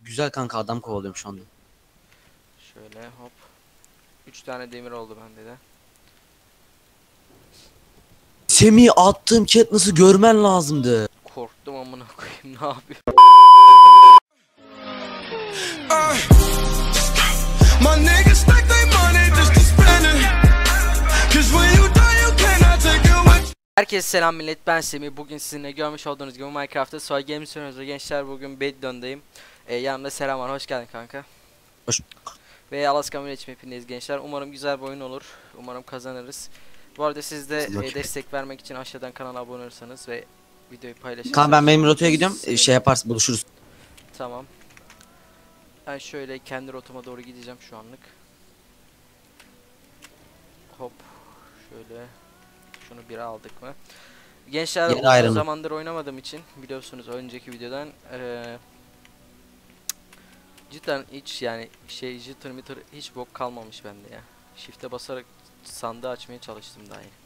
Güzel kanka, adam kovalıyorum şu anda. Şöyle hop. 3 tane demir oldu bende de. Semih, attığım Katniss'ı görmen lazımdı. Korktum amına koyayım, ne yapıyor? My niggas stack they money just to spend it. 'Cause when you die you cannot take it with. Herkese selam millet, ben Semih. Bugün sizinle görmüş olduğunuz gibi Minecraft'ta Soy Games oynuyoruz gençler. Bugün Bedion'dayım. Yanımda Selam var, hoş geldin kanka. Hoş. Ve Alaska Village mapindeyiz gençler. Umarım güzel bir oyun olur. Umarım kazanırız. Bu arada siz de destek vermek için aşağıdan kanala abone olursanız ve videoyu paylaşırsanız. Kanka ben benim rotaya gidiyorum. Şey yaparsın, buluşuruz. Tamam. Ben şöyle kendi rotama doğru gideceğim şu anlık. Hop. Şöyle. Şunu bir aldık mı? Gençler, uzun zamandır oynamadığım için biliyorsunuz önceki videodan cidden hiç yani jitter mitter hiç bok kalmamış bende ya. Shift'e basarak sandığı açmaya çalıştım daha yeni.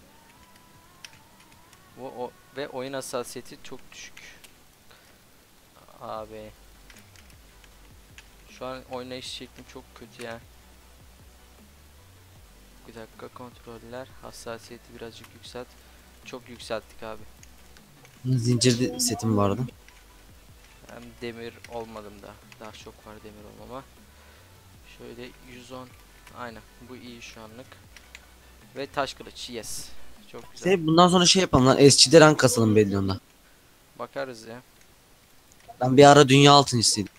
Ve oyun hassasiyeti çok düşük. Abi. Şu an oynayış şeklim çok kötü ya. Bir dakika, kontroller, hassasiyeti birazcık yükselt. Çok yükselttik abi. Zincir setim vardı. Hem demir olmadım da. Daha çok var demir olmama. Şöyle 110. Aynen. Bu iyi şu anlık. Ve taş kılıç. Yes. Çok güzel. Bundan sonra şey yapalım lan. Esçide rank kasalım Bedion'da. Bakarız ya. Ben bir ara dünya altıncısıydım.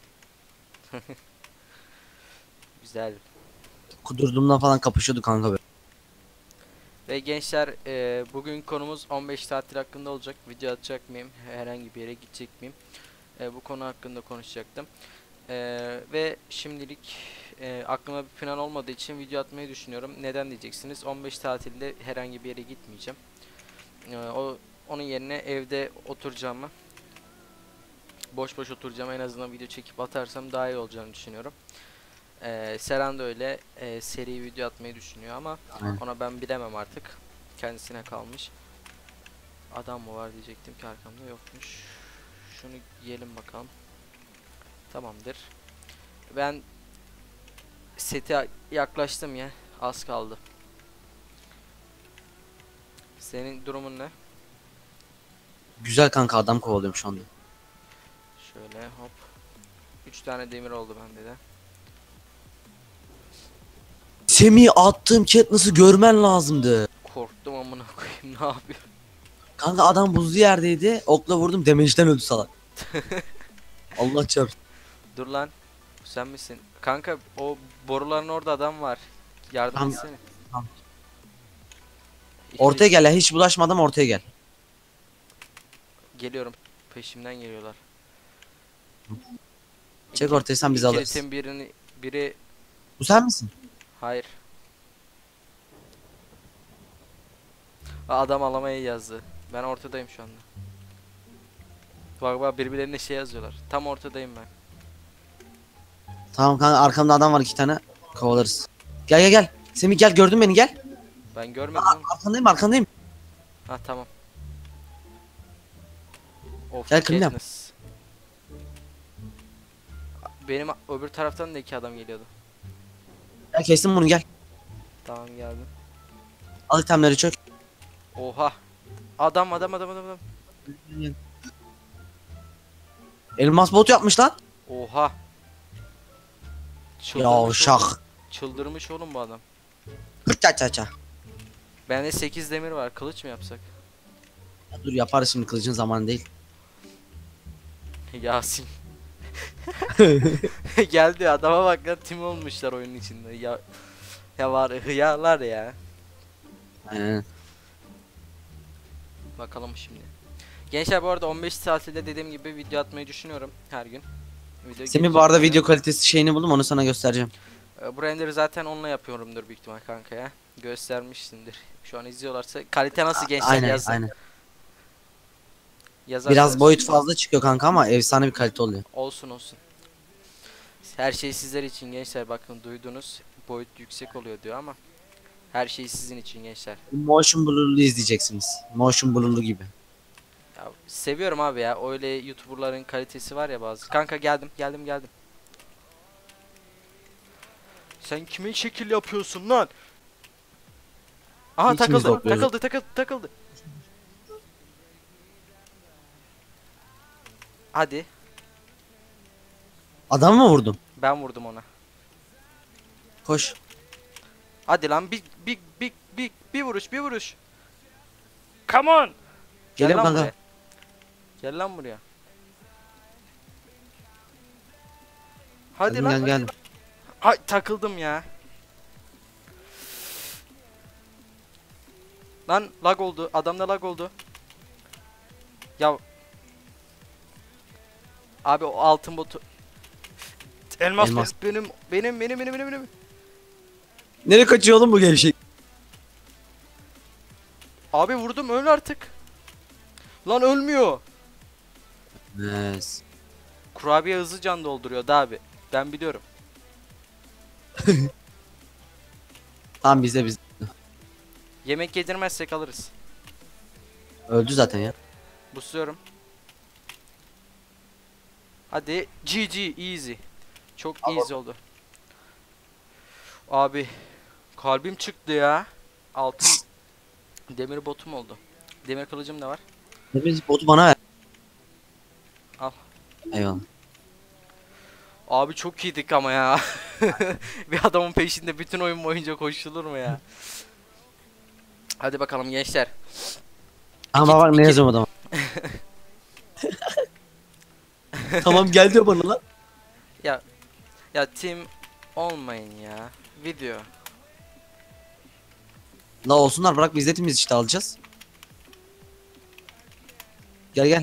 Güzel. Kudurduğumdan falan kapışıyordu kanka böyle. Ve gençler, bugün konumuz 15 tatil hakkında olacak. Video atacak mıyım? Herhangi bir yere gidecek miyim? Bu konu hakkında konuşacaktım. Ve şimdilik aklıma bir plan olmadığı için video atmayı düşünüyorum. Neden diyeceksiniz? 15 tatilde herhangi bir yere gitmeyeceğim. Onun yerine evde oturacağımı, boş boş oturacağım, en azından video çekip atarsam daha iyi olacağını düşünüyorum. Seren de öyle seri video atmayı düşünüyor ama ona ben bilemem artık. Kendisine kalmış. Adam mı var diyecektim ki arkamda yokmuş. Şunu yiyelim bakalım. Tamamdır. Ben sete yaklaştım ya. Az kaldı. Senin durumun ne? Güzel kanka, adam kovalıyorum şu anda. Şöyle hop. 3 tane demir oldu bende de. Semih, attığım Katniss'ı görmen lazımdı. Korktum amına koyayım, ne yapıyor? Kanka adam buzlu yerdeydi. Okla vurdum, damage'den öldü salak. Allah çarpsın. Dur lan. Sen misin? Kanka o boruların orada adam var. Yardım Tamam, etsene. tamam. Ortaya gel ya, hiç bulaşmadan ortaya gel. Geliyorum. Peşimden geliyorlar. Çek ortaya, sen bizi alırsın. İkilitin biri... Bu sen misin? Hayır. Adam alamayı yazdı. Ben ortadayım şu anda. Bak birbirlerine şey yazıyorlar. Tam ortadayım ben. Tamam kanka, arkamda adam var 2 tane. Kovalarız. Gel gel gel. Semih gel, gördün beni, gel. Ben görmedim oğlum. Arkandayım, arkandayım. Ha tamam. Of, Gel kırmızı. Benim öbür taraftan da 2 adam geliyordu. Gel, kestim bunu, gel. Tamam, geldim. Al itemleri, çök. Oha. Adam. Elmas bot yapmış lan. Oha. Ya şak. Çıldırmış oğlum bu adam. Ça ça ça. Bende 8 demir var. Kılıç mı yapsak? Dur, yaparız şimdi, kılıcın zamanı değil. Yasin. Geldi adama bak lan, tim olmuşlar oyunun içinde. Ya var hıyarlar ya. Bakalım şimdi. Gençler, bu arada 15 tatilde dediğim gibi video atmayı düşünüyorum her gün. Semih, bu arada video kalitesi şeyini buldum, onu sana göstereceğim. Bu render'ı zaten onunla yapıyorumdur büyük ihtimal kanka ya. Göstermişsindir. Şu an izliyorlarsa. Kalite nasıl gençler, aynen, yazın. aynen. Yazarsanız. Biraz boyut fazla çıkıyor kanka ama efsane bir kalite oluyor. Olsun. Her şey sizler için gençler, bakın duydunuz. Boyut yüksek oluyor diyor ama her şey sizin için gençler. Motion blur'lu izleyeceksiniz. Motion blur'lu gibi. Ya, seviyorum abi ya. Öyle YouTuber'ların kalitesi var ya bazı. Kanka geldim. Sen kime şekil yapıyorsun lan? Aha İkimiz de takıldı. okuyoruz. Takıldı. Hadi. Adam mı vurdun? Ben vurdum ona. Koş. Hadi lan bir vuruş. Come on. Gel Geliyorum lan kanka. buraya. Gel lan buraya. Hadi Geldim, lan. geldim. Ay takıldım ya. Lan lag oldu. Adamda lag oldu. Ya. Abi o altın botu. Elmas, Elmas. benim. Nereye kaçıyor oğlum bu gevşek? Abi vurdum öl artık. Lan ölmüyor. Evet. Kurabiye hızlı can dolduruyor da abi. Ben biliyorum. Tamam biz. Yemek yedirmezsek alırız. Öldü zaten ya. Busluyorum. Hadi GG easy. Çok easy oldu. Abi kalbim çıktı ya. Altın demir botum oldu. Demir kılıcım da var. Hepiniz botu bana ver. Al. Eyvallah. Abi çok iyiydik ama ya. Bir adamın peşinde bütün oyun boyunca koşulur mu ya? Hadi bakalım gençler. Ama bak ne iki- yazıyorum adama. Tamam gel diyor bana lan. Ya team olmayın ya. Video. La olsunlar bırak biz de temiz işte alacağız. Gel.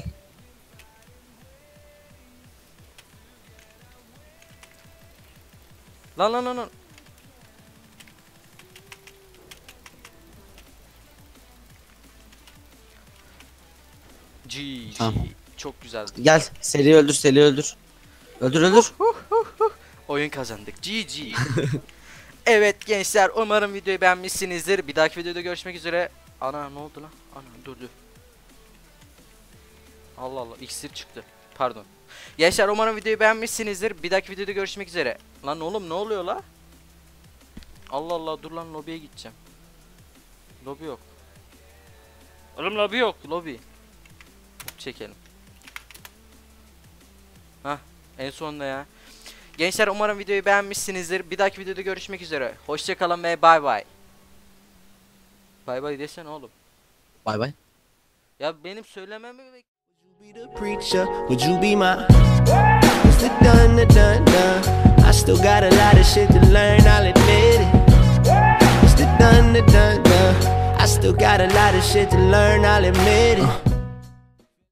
Lan. GG. Tamam. Çok güzeldi. Gel seri öldür. Öldür. Oyun kazandık. GG. Evet gençler umarım videoyu beğenmişsinizdir. Bir dahaki videoda görüşmek üzere. Ana ne oldu lan? Ana durdu. Allah iksir çıktı. Pardon. Gençler umarım videoyu beğenmişsinizdir. Bir dahaki videoda görüşmek üzere. Lan oğlum ne oluyor la? Allah dur lan lobiye gideceğim. Lobi yok. Oğlum lobi yok. Lobi. Çekelim. Hah en sonunda ya. Gençler umarım videoyu beğenmişsinizdir. Bir dahaki videoda görüşmek üzere. Hoşçakalın ve bay bay. Bay bay desene oğlum. Bay. Ya benim söylememi Be the preacher, would you be my? It's the done. I still got a lot of shit to learn, I'll admit it. It's the done. I still got a lot of shit to learn, I'll admit it.